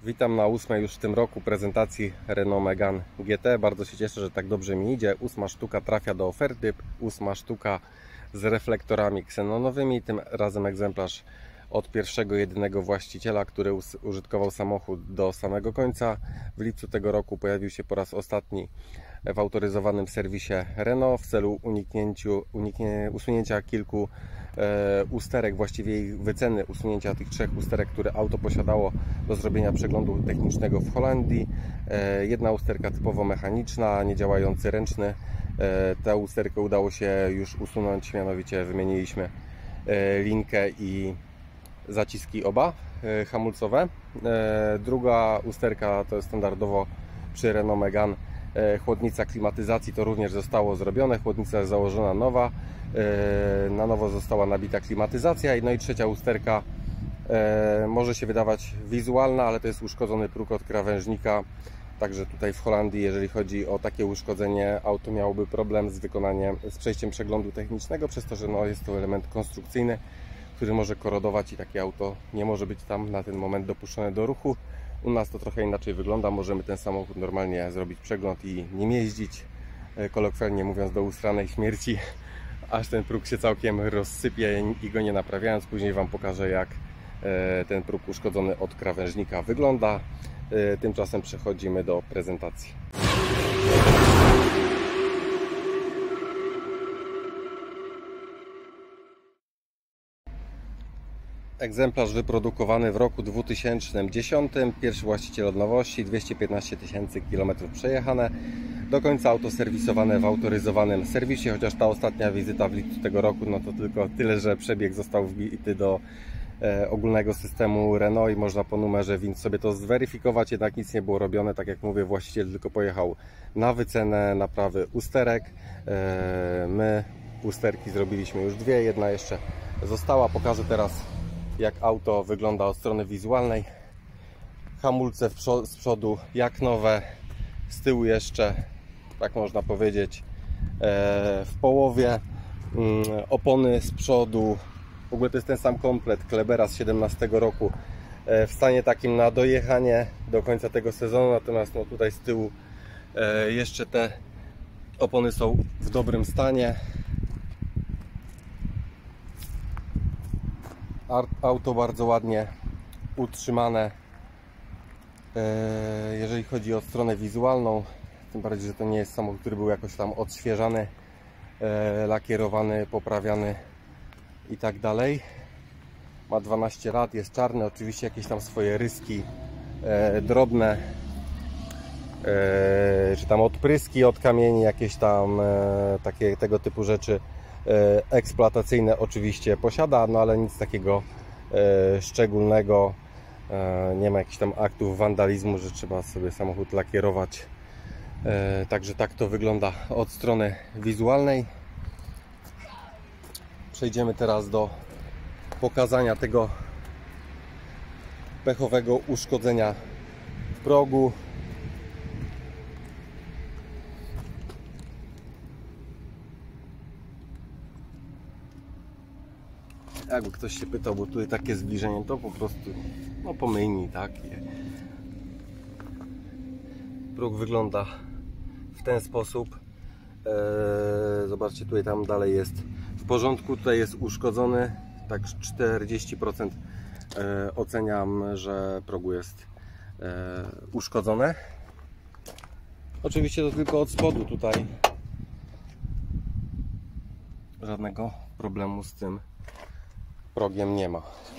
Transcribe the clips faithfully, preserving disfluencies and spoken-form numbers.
Witam na ósmej już w tym roku prezentacji Renault Megane G T. Bardzo się cieszę, że tak dobrze mi idzie. Ósma sztuka trafia do oferty. Ósma sztuka z reflektorami ksenonowymi. Tym razem egzemplarz od pierwszego, jedynego właściciela, który użytkował samochód do samego końca. W lipcu tego roku pojawił się po raz ostatni w autoryzowanym serwisie Renault w celu uniknięciu, uniknie, usunięcia kilku e, usterek, właściwie ich wyceny usunięcia tych trzech usterek, które auto posiadało do zrobienia przeglądu technicznego w Holandii. E, jedna usterka typowo mechaniczna, niedziałający ręczny. E, tę usterkę udało się już usunąć, mianowicie wymieniliśmy e, linkę i zaciski oba e, hamulcowe. E, druga usterka to jest standardowo przy Renault Megane chłodnica klimatyzacji, to również zostało zrobione. Chłodnica jest założona nowa, na nowo została nabita klimatyzacja. No i trzecia usterka może się wydawać wizualna, ale to jest uszkodzony próg od krawężnika. Także tutaj w Holandii, jeżeli chodzi o takie uszkodzenie, auto miałoby problem z wykonaniem, z przejściem przeglądu technicznego, przez to, że no jest to element konstrukcyjny, który może korodować i takie auto nie może być tam na ten moment dopuszczone do ruchu. U nas to trochę inaczej wygląda, możemy ten samochód normalnie zrobić przegląd i nim jeździć, kolokwialnie mówiąc, do usranej śmierci, aż ten próg się całkiem rozsypie i go nie naprawiając. Później Wam pokażę, jak ten próg uszkodzony od krawężnika wygląda. Tymczasem przechodzimy do prezentacji. Egzemplarz wyprodukowany w roku dwa tysiące dziesiątym, pierwszy właściciel od nowości, dwieście piętnaście tysięcy kilometrów przejechane, do końca auto serwisowane w autoryzowanym serwisie, chociaż ta ostatnia wizyta w lipcu tego roku, no to tylko tyle, że przebieg został wbity do e, ogólnego systemu Renault i można po numerze V I N sobie to zweryfikować, jednak nic nie było robione, tak jak mówię, właściciel tylko pojechał na wycenę naprawy usterek. E, my usterki zrobiliśmy już dwie, jedna jeszcze została, pokażę teraz, jak auto wygląda od strony wizualnej. Hamulce z przodu jak nowe, z tyłu jeszcze, tak można powiedzieć, w połowie. Opony z przodu, w ogóle to jest ten sam komplet Klebera z siedemnastego roku, w stanie takim na dojechanie do końca tego sezonu, natomiast no tutaj z tyłu jeszcze te opony są w dobrym stanie. Auto bardzo ładnie utrzymane, jeżeli chodzi o stronę wizualną, tym bardziej, że to nie jest samochód, który był jakoś tam odświeżany, lakierowany, poprawiany i tak dalej. Ma dwanaście lat, jest czarny, oczywiście jakieś tam swoje ryski drobne, czy tam odpryski od kamieni, jakieś tam takie tego typu rzeczy eksploatacyjne oczywiście posiada, no ale nic takiego e, szczególnego, e, nie ma jakichś tam aktów wandalizmu, że trzeba sobie samochód lakierować. E, także tak to wygląda od strony wizualnej. Przejdziemy teraz do pokazania tego pechowego uszkodzenia w progu. Jakby ktoś się pytał, bo tutaj takie zbliżenie, to po prostu no pomyjni, tak? Próg wygląda w ten sposób. Eee, zobaczcie, tutaj tam dalej jest w porządku, tutaj jest uszkodzony, tak czterdzieści procent eee, oceniam, że progu jest eee, uszkodzone. Oczywiście to tylko od spodu, tutaj żadnego problemu z tym progiem nie ma.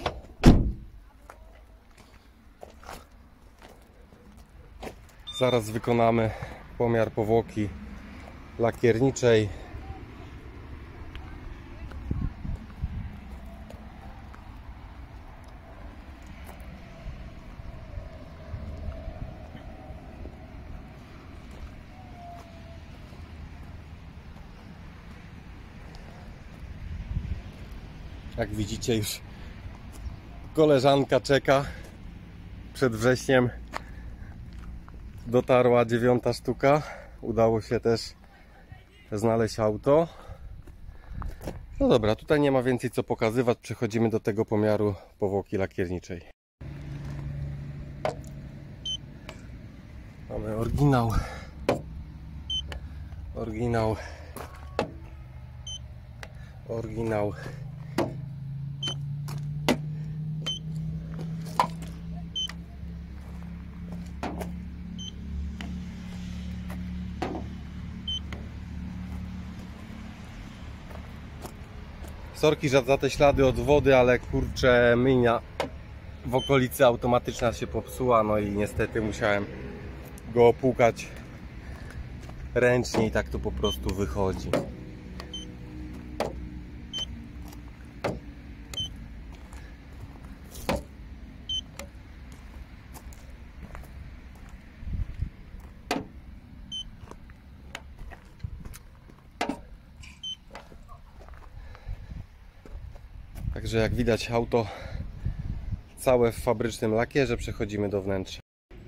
Zaraz wykonamy pomiar powłoki lakierniczej. Jak widzicie, już koleżanka czeka. Przed wrześniem dotarła dziewiąta sztuka. Udało się też znaleźć auto. No dobra, tutaj nie ma więcej co pokazywać. Przechodzimy do tego pomiaru powłoki lakierniczej. Mamy oryginał. Oryginał. Oryginał. Sorki za te ślady od wody, ale kurczę, myjnia w okolicy automatyczna się popsuła, no i niestety musiałem go opłukać ręcznie i tak to po prostu wychodzi. Także jak widać, auto całe w fabrycznym lakierze, przechodzimy do wnętrza.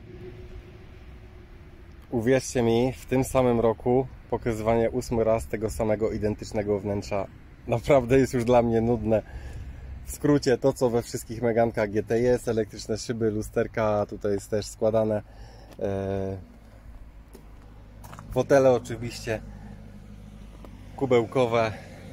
Uwierzcie mi, w tym samym roku pokazywanie ósmy raz tego samego identycznego wnętrza naprawdę jest już dla mnie nudne. W skrócie to, co we wszystkich Megankach G T jest, elektryczne szyby, lusterka, tutaj jest też składane. Eee, fotele oczywiście kubełkowe.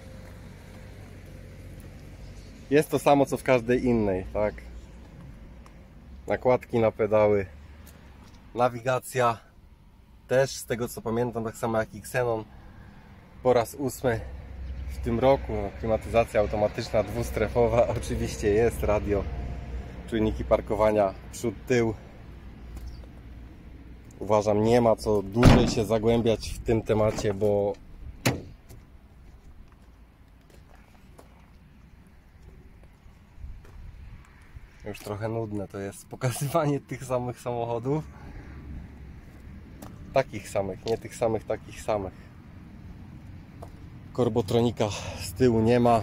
Jest to samo co w każdej innej, tak? Nakładki na pedały, nawigacja też z tego co pamiętam, tak samo jak i Xenon po raz ósmy w tym roku. No, klimatyzacja automatyczna, dwustrefowa, oczywiście jest radio, czujniki parkowania przód, tył. Uważam, nie ma co dłużej się zagłębiać w tym temacie, bo już trochę nudne to jest pokazywanie tych samych samochodów. Takich samych, nie tych samych, takich samych. Korbotronika z tyłu nie ma.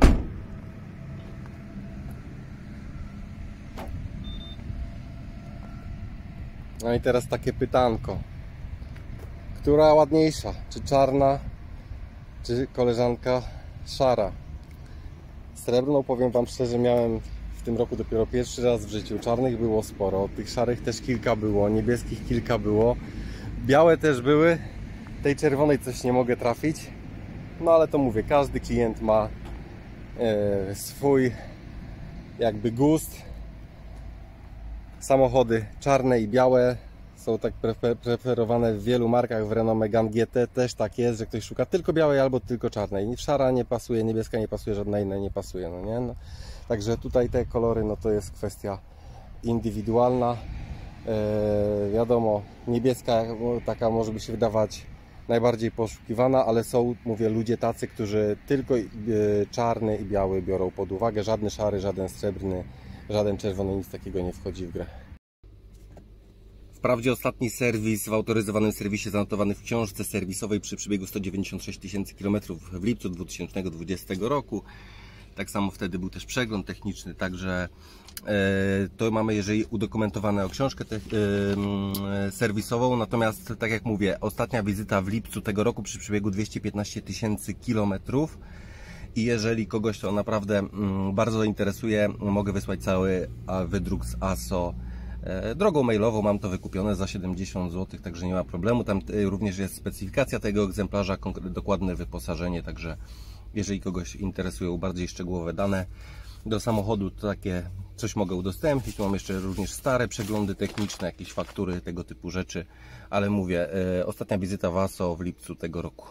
No i teraz takie pytanko. Która ładniejsza? Czy czarna, czy koleżanka szara? Srebrną, powiem wam szczerze, miałem w tym roku dopiero pierwszy raz w życiu. Czarnych było sporo, tych szarych też kilka było, niebieskich kilka było. Białe też były, tej czerwonej coś nie mogę trafić. No ale to mówię, każdy klient ma e, swój jakby gust. Samochody czarne i białe są tak preferowane w wielu markach. W Renault Megane G T też tak jest, że ktoś szuka tylko białej albo tylko czarnej. Szara nie pasuje, niebieska nie pasuje, żadna inna nie pasuje, no nie? No, także tutaj te kolory, no to jest kwestia indywidualna. E, wiadomo, niebieska taka może by się wydawać najbardziej poszukiwana, ale są, mówię, ludzie tacy, którzy tylko e, czarny i biały biorą pod uwagę. Żadny szary, żaden srebrny, żaden czerwony, nic takiego nie wchodzi w grę. Wprawdzie ostatni serwis w autoryzowanym serwisie zanotowany w książce serwisowej przy przebiegu sto dziewięćdziesiąt sześć tysięcy kilometrów w lipcu dwa tysiące dwudziestego roku. Tak samo wtedy był też przegląd techniczny, także e, to mamy, jeżeli udokumentowane o książkę te, e, serwisową. Natomiast, tak jak mówię, ostatnia wizyta w lipcu tego roku przy przebiegu dwieście piętnaście tysięcy kilometrów. I jeżeli kogoś to naprawdę mm, bardzo interesuje, mogę wysłać cały wydruk z A S O e, drogą mailową. Mam to wykupione za siedemdziesiąt złotych, także nie ma problemu. Tam e, również jest specyfikacja tego egzemplarza, dokładne wyposażenie, także jeżeli kogoś interesują bardziej szczegółowe dane do samochodu, to takie coś mogę udostępnić. Mam jeszcze również stare przeglądy techniczne, jakieś faktury, tego typu rzeczy, ale mówię, e, ostatnia wizyta w A S O w lipcu tego roku.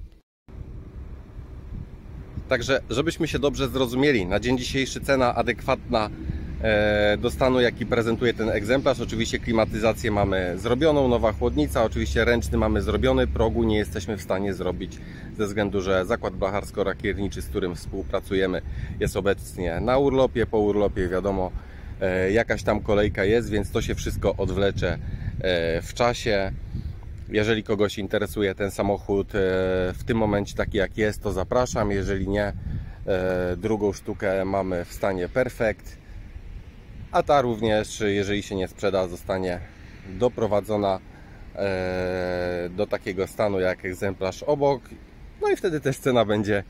Także, żebyśmy się dobrze zrozumieli, na dzień dzisiejszy cena adekwatna e, do stanu, jaki prezentuje ten egzemplarz. Oczywiście klimatyzację mamy zrobioną, nowa chłodnica, oczywiście ręczny mamy zrobiony, progu nie jesteśmy w stanie zrobić ze względu, że zakład blacharsko-lakierniczy, z którym współpracujemy, jest obecnie na urlopie. Po urlopie wiadomo, e, jakaś tam kolejka jest, więc to się wszystko odwlecze e, w czasie. Jeżeli kogoś interesuje ten samochód w tym momencie taki jak jest, to zapraszam. Jeżeli nie, drugą sztukę mamy w stanie perfekt, a ta również, jeżeli się nie sprzeda, zostanie doprowadzona do takiego stanu jak egzemplarz obok. No i wtedy też cena będzie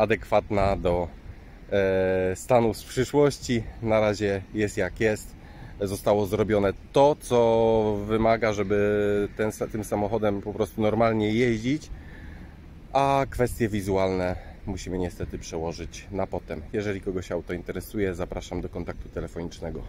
adekwatna do stanu z przyszłości. Na razie jest jak jest. zostało zrobione to, co wymaga, żeby ten, tym samochodem po prostu normalnie jeździć, a kwestie wizualne musimy niestety przełożyć na potem. Jeżeli kogoś auto interesuje, zapraszam do kontaktu telefonicznego.